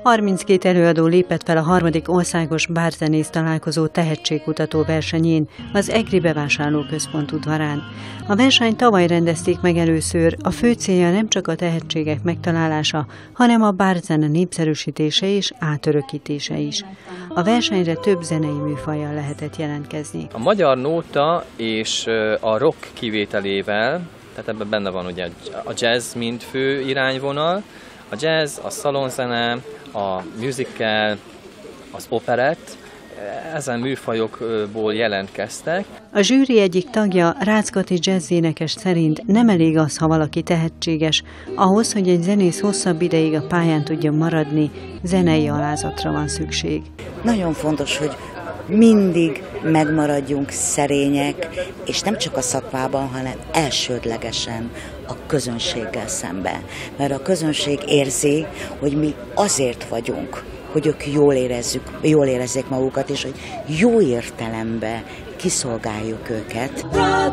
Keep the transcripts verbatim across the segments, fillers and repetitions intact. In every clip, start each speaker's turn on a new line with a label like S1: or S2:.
S1: harminckét előadó lépett fel a harmadik országos bárzenész találkozó tehetségkutató versenyén az EGRI bevásárlóközpont udvarán. A versenyt tavaly rendezték meg először, a fő célja nem csak a tehetségek megtalálása, hanem a bárzene népszerűsítése és átörökítése is. A versenyre több zenei műfajjal lehetett jelentkezni.
S2: A magyar nóta és a rock kivételével, tehát ebben benne van ugye a jazz mint fő irányvonal, a jazz, a szalonzene, a musical, az operett, ezen műfajokból jelentkeztek.
S1: A zsűri egyik tagja, Ráczkati jazzénekes szerint nem elég az, ha valaki tehetséges. Ahhoz, hogy egy zenész hosszabb ideig a pályán tudjon maradni, zenei alázatra van szükség.
S3: Nagyon fontos, hogy mindig megmaradjunk szerények, és nem csak a szakmában, hanem elsődlegesen a közönséggel szemben. Mert a közönség érzi, hogy mi azért vagyunk, hogy ők jól érezzük, jól érezzék magukat, és hogy jó értelemben kiszolgáljuk őket.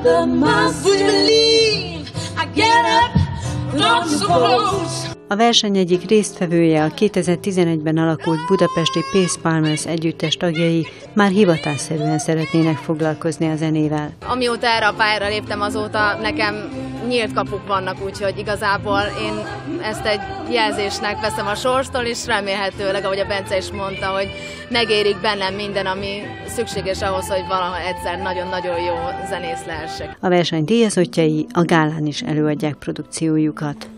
S1: A verseny egyik résztvevője, a kétezer-tizenegyben alakult budapesti Pace Palmers együttes tagjai már hivatásszerűen szeretnének foglalkozni a zenével.
S4: Amióta erre a pályára léptem, azóta nekem nyílt kapuk vannak, úgyhogy igazából én ezt egy jelzésnek veszem a sorstól, és remélhetőleg, ahogy a Bence is mondta, hogy megérik bennem minden, ami szükséges ahhoz, hogy valaha egyszer nagyon-nagyon jó zenész lehessek.
S1: A verseny díjazottjai a gálán is előadják produkciójukat.